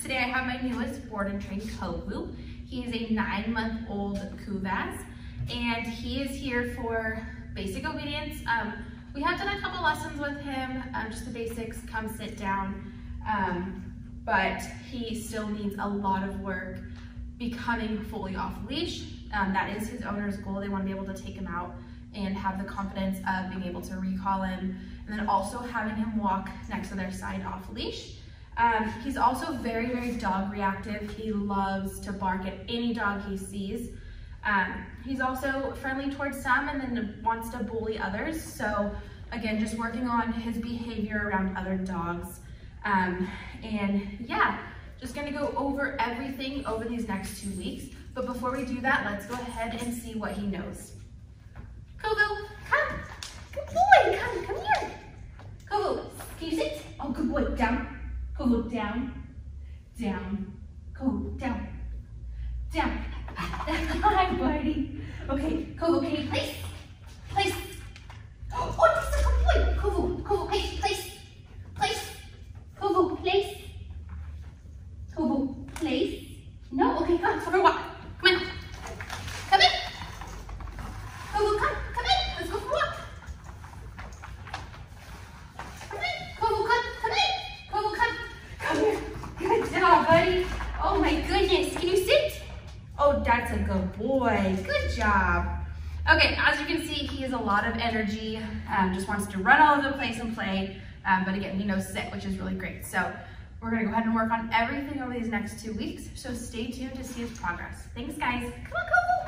Today I have my newest board and train Kovu. He is a 9-month-old Kuvaz, and he is here for basic obedience. We have done a couple lessons with him, just the basics, come sit down, but he still needs a lot of work becoming fully off leash. That is his owner's goal. They want to be able to take him out and have the confidence of being able to recall him, and then also having him walk next to their side off leash. He's also very, very dog reactive. He loves to bark at any dog he sees. He's also friendly towards some and then wants to bully others. So again, just working on his behavior around other dogs. And yeah, just gonna go over everything over these next 2 weeks. But before we do that, let's go ahead and see what he knows. Kovu, come. Good boy, come here. Kovu, can you sit? Oh, good boy, down. Kovu, down, down. Kovu, down, down. Hi, buddy. Okay, Kovu, can you place? Place. Oh, this is a good boy. Kovu, place, place, place. Kovu, place. Kovu, place. No, okay, come, let's go for a walk. Come on. Come in. Kovu, come in. Let's go for a walk. Come in. Kovu, come in. Kovu, come here. Good job, buddy. Oh my goodness. Can you sit? Oh, that's a good boy. Good job. Okay, as you can see, he has a lot of energy, just wants to run all over the place and play, but again, he knows sit, which is really great. So we're gonna go ahead and work on everything over these next 2 weeks, so stay tuned to see his progress. Thanks, guys. Come on, Kovu.